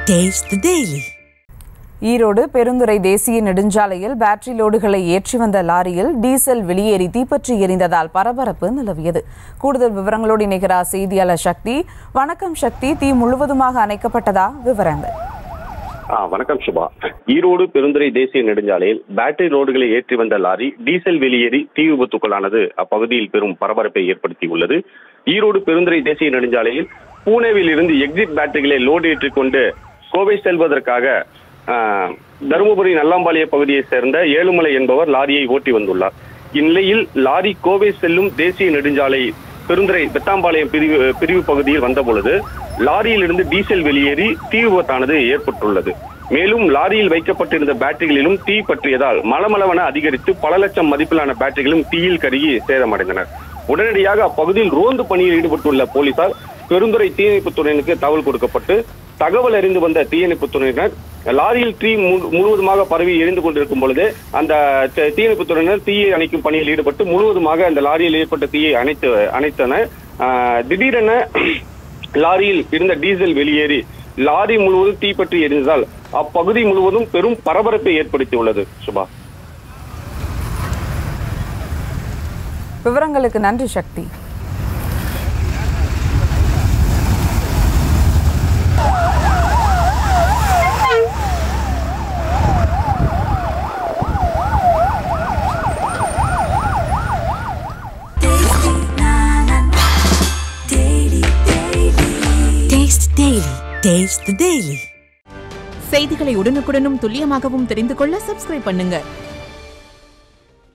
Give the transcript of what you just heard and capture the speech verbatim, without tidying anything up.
Taste the Daily. Erode Perundurai தேசிய நெடுஞ்சாலையில் battery லோடுகளை ஏற்றி வந்த லாரியில் டீசல் வெளியேறி தீப்பற்றி எரிந்ததால் பரபரப்பு நிலவியது. கூடுதல் விவரங்களோடு இணைகிறார் செய்தியாளர் சக்தி. வணக்கம் சக்தி, தீ முழுவதுமாக அணைக்கப்பட்டதா? விவரங்கள். வணக்கம் சுபா. ஈரோடு பெருந்துறை தேசிய நெடுஞ்சாலையில் பேட்டரி லோடுகளை ஏற்றி வந்த லாரி டீசல் வெளியேறி தீ விபத்துக்குள்ளானது அப்பகுதியில் பெரும் பரபரப்பை ஏற்படுத்தியுள்ளது. ஈரோடு பெருந்துறை தேசிய நெடுஞ்சாலையில் பூனேவில் இருந்து எக்ஸிட் பேட்டரிகளை லோடு ஏற்றிக்கொண்டு கோவை செல்வதற்காக தருமபுரி நல்லாம்பாளைய பகுதியை சேர்ந்த ஏழுமலை என்பவர் லாரியை ஓட்டி வந்துள்ளார். இந்நிலையில் லாரி கோவை செல்லும் தேசிய நெடுஞ்சாலை பெருந்துறை பெத்தாம்பாளையம் பிரிவு பிரிவு பகுதியில் வந்தபொழுது லாரியில் இருந்து டீசல் வெளியேறி தீ விபத்தானது ஏற்பட்டுள்ளது. மேலும் லாரியில் வைக்கப்பட்டிருந்த பேட்டரிகளிலும் தீ பற்றியதால் மளமளவென அதிகரித்து பல லட்சம் மதிப்பிலான பேட்டரிகளும் தீயில் கருகி சேதமடைந்தனர். உடனடியாக அப்பகுதியில் ரோந்து பணியில் ஈடுபட்டுள்ள போலீசார் பெருந்துறை தீயணைப்புத் துறையினருக்கு தகவல் கொடுக்கப்பட்டு தகவல் அறிந்து வந்த தீயணைப்புத் துறையினர் லாரியில் தீ முழுவதுமாக பரவி எரிந்து கொண்டிருக்கும் பொழுது அந்த தீயணைப்புத் துறையினர் தீயை அணைக்கும் பணியில் ஈடுபட்டு முழுவதுமாக அந்த லாரியில் ஏற்பட்ட தீயை அணைத்து அணைத்தனர். திடீரென லாரியில் இருந்த டீசல் வெளியேறி லாரி முழுவதும் தீப்பற்றி எரிந்ததால் அப்பகுதி முழுவதும் பெரும் பரபரப்பை ஏற்படுத்தியுள்ளது. சுபா, விவரங்களுக்கு நன்றி சக்தி. Taste the Daily. செய்திகளை உடனுக்குடனும் துல்லியமாகவும் தெரிந்து கொள்ள சப்ஸ்கிரைப் பண்ணுங்க.